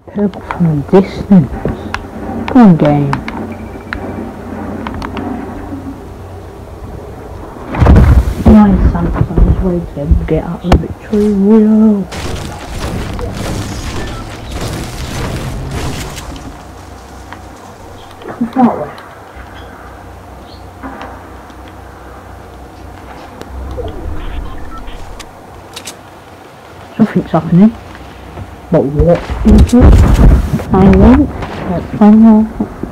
Purple from a distance. Come on, game. Nice, Santa's on his way to get out of the victory wheel. Come that way. Something's happening. But what is it? Can I wait? Let's find out.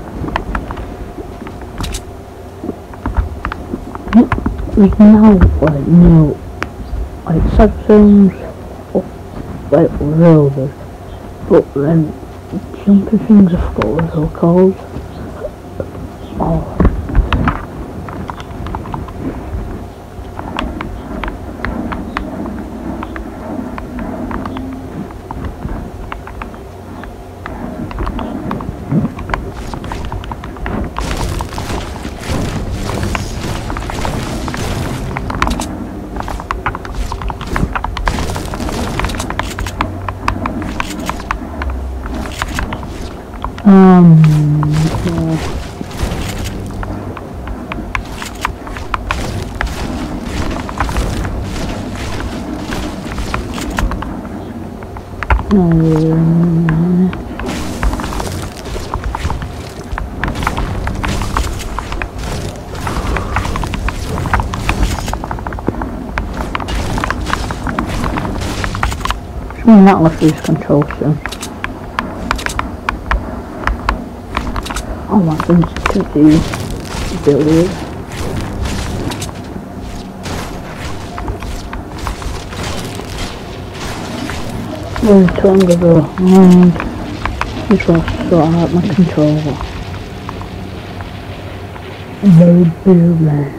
We can now like sections of like railroad, but then jumping things I forgot what they're called. Oh. Someone that left lose control soon. Oh my goodness, could be builders. Well, tongue of the mind. Just want to sort out my controller. No building.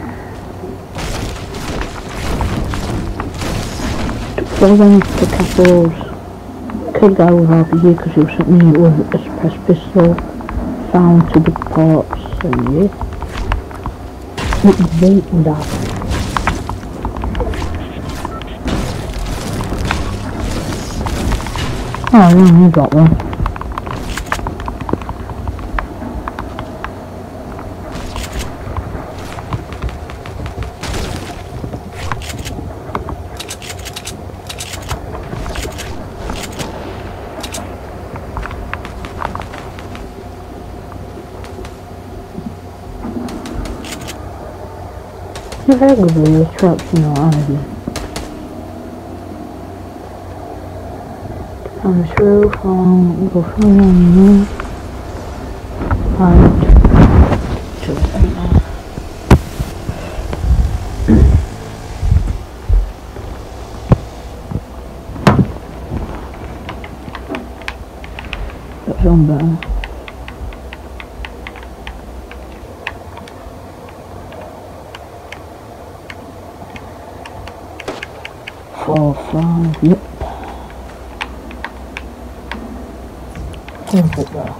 So then the castles could go with RPG because he was sent me with a suppressed pistol. Found to the parts and yeah. What you think with that? Oh yeah, you got one. Regularly the traps, you know, honestly. On this roof, go through on you. And to it right now. That's on better. Four, five, yep. Where's it there?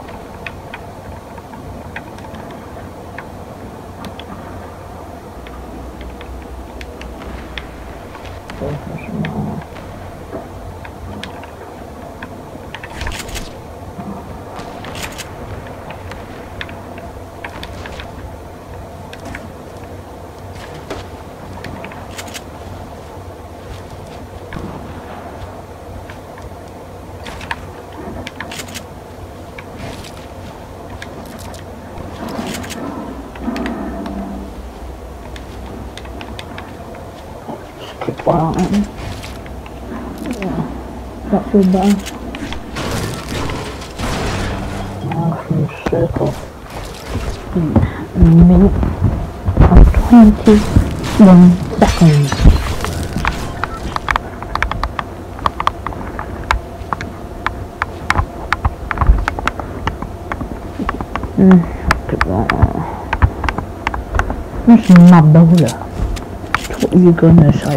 Wow. Yeah, not too bad. Now from circle. A minute and 21 seconds. That's my bowler. What are you gonna say?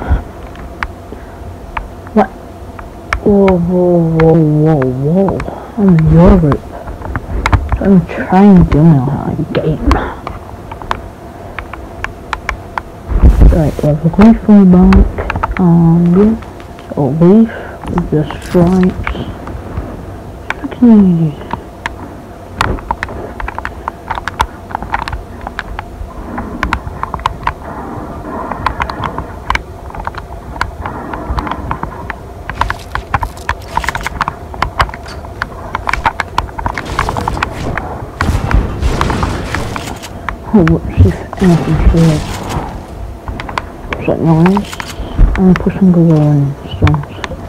What? Whoa, whoa, whoa, whoa, whoa. I'm in Europe. I'm trying to know how to game. Right, well, we're going for a back. Yeah. So leaf with the stripes. Okay. Oh, what's if anything's here? Is that noise? I'm pushing the wall in stones.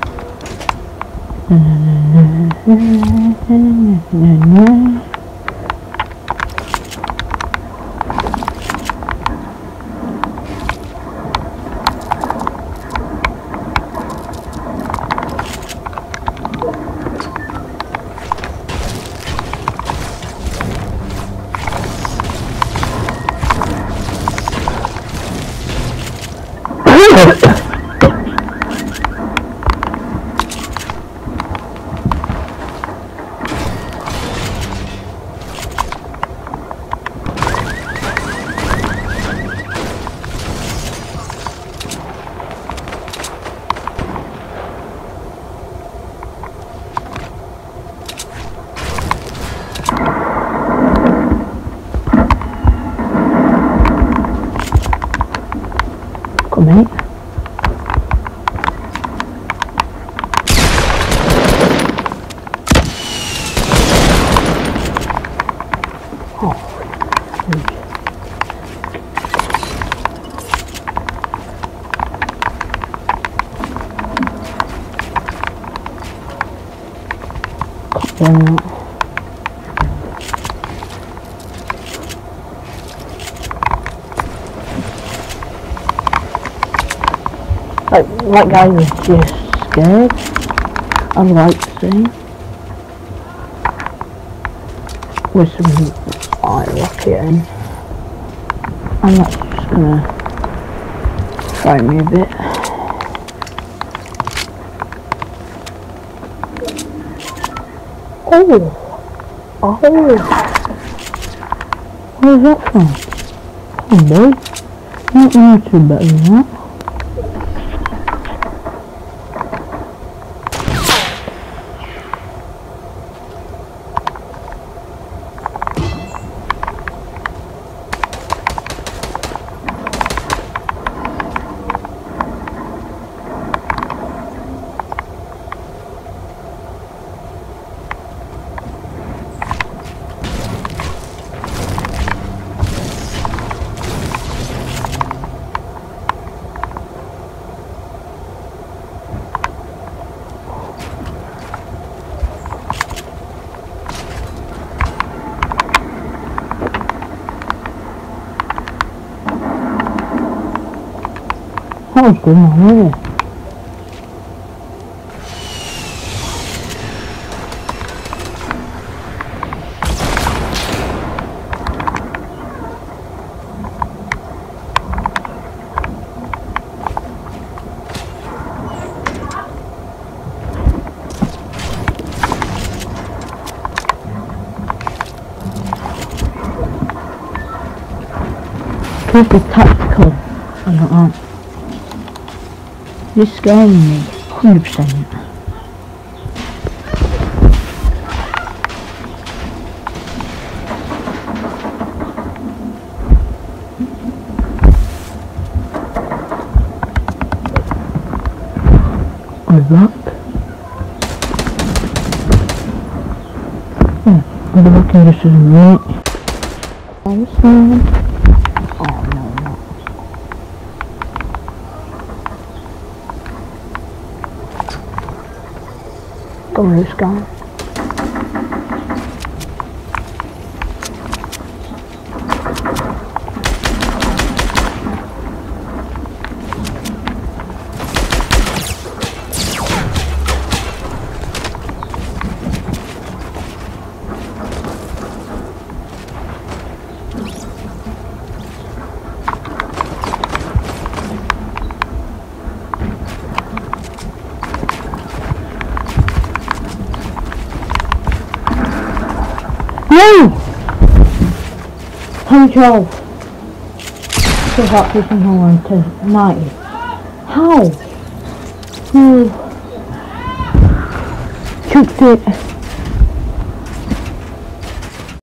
Come in. That guy was just scared. I'd like to see. With some rocket in. And that's just gonna try me a bit. Oh! Where's that from? Oh boy. Not you too better than that. That was good one, wasn't it? Could be tactical, I don't know. This scaring me, 100%. Good luck. Good luck in this is right. Oh no, no. Go on, this guy. No! 112. So hot pushing on to 90. How? Oh. Choked it.